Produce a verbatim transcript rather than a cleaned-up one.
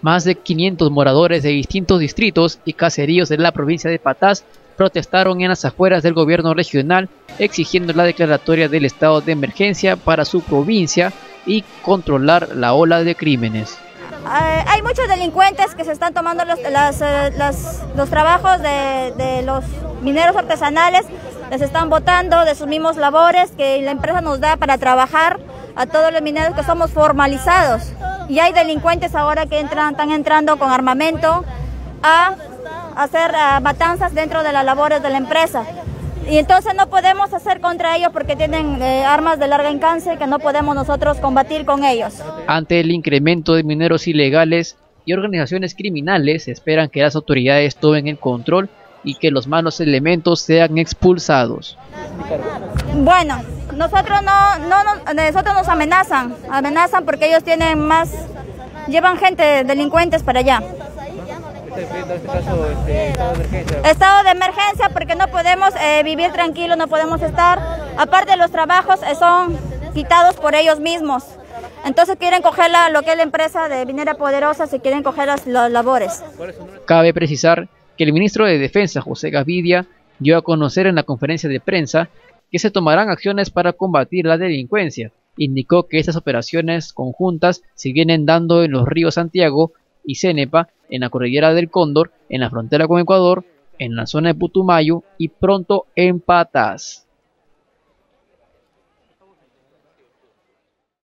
Más de quinientos moradores de distintos distritos y caseríos de la provincia de Patás protestaron en las afueras del gobierno regional exigiendo la declaratoria del estado de emergencia para su provincia y controlar la ola de crímenes. Eh, hay muchos delincuentes que se están tomando los, las, eh, las, los trabajos de, de los mineros artesanales, les están botando de sus mismos labores que la empresa nos da para trabajar a todos los mineros que somos formalizados. Y hay delincuentes ahora que entran, están entrando con armamento a hacer a matanzas dentro de las labores de la empresa. Y entonces no podemos hacer contra ellos porque tienen eh, armas de largo alcance que no podemos nosotros combatir con ellos. Ante el incremento de mineros ilegales y organizaciones criminales, esperan que las autoridades tomen el control y que los malos elementos sean expulsados. Bueno, nosotros no, no, no nosotros nos amenazan, amenazan porque ellos tienen más, llevan gente delincuentes para allá. En este caso, este, estado de emergencia. Estado de emergencia porque no podemos eh, vivir tranquilos, no podemos estar. Aparte los trabajos eh, son quitados por ellos mismos. Entonces quieren coger la, lo que es la empresa de Minera Poderosa, se quieren coger las, las labores. Cabe precisar que el ministro de Defensa, José Gavidia, dio a conocer en la conferencia de prensa que se tomarán acciones para combatir la delincuencia. Indicó que estas operaciones conjuntas se vienen dando en los ríos Santiago y Cenepa, en la cordillera del Cóndor, en la frontera con Ecuador, en la zona de Putumayo y pronto en Patás.